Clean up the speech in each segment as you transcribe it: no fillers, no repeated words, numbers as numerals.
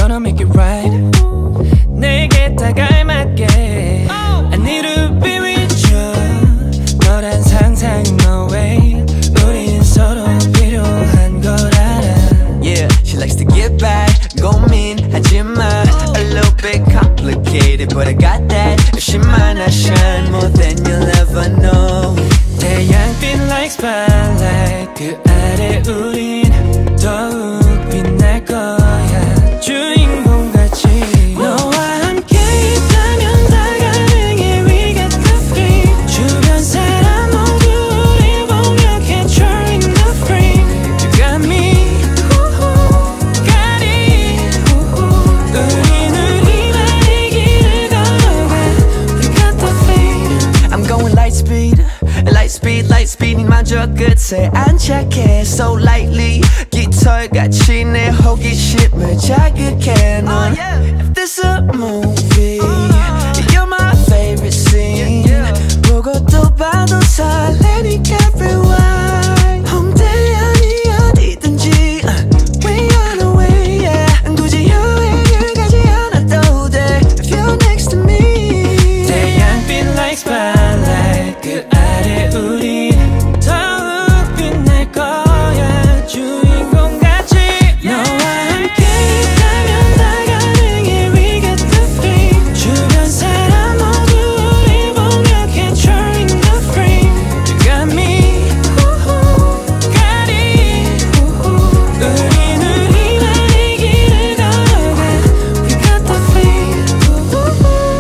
gonna make it right. 내게 딱 알맞게 I need to be with you. 너란 상상 no way. 우린 서로 필요한 걸 알아. Yeah, she likes to get back. 고민하지마. A little bit complicated, but I got that. If she might not shine more than you'll ever know. 태양빛 like spotlight. 그 아래 우린 더욱 빛날 거야. 주인공같이 너와 함께 있다면 다 가능해. We got the feeling. 주변 사람 모두 우릴 보며 catch her in the frame. You got me, got it. 우린 우리만의 길을 걸어가. We got the feeling. I'm going light speed, light speed. 이마저 끝에 안착해 so lightly. 깃털같이 내 호기심을 자극해. 넌 if this a movie, you're my favorite scene. 보고 또 봐도 설레니까 rewind. 홍대 아니 어디든지 we on the way, yeah. 굳이 여행을 가지 않아도 돼 if you're next to me. 태양빛 like spotlight. 그 아래 우린 더욱 빛날 거야. 주인공같이 너와 함께 있다면 다 가능해. We got the feeling. 주변 사람 모두 우릴 보며 catch her in the frame. You got me, got it. 우린 우리만의 길을 걸어가. We got the feeling.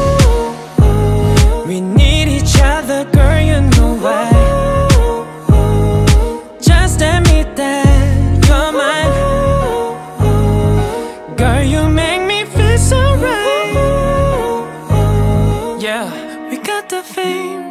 We need each other, girl, you know why. Just admit that you're mine. Girl, you make me feel so right. Yeah, we got the fame.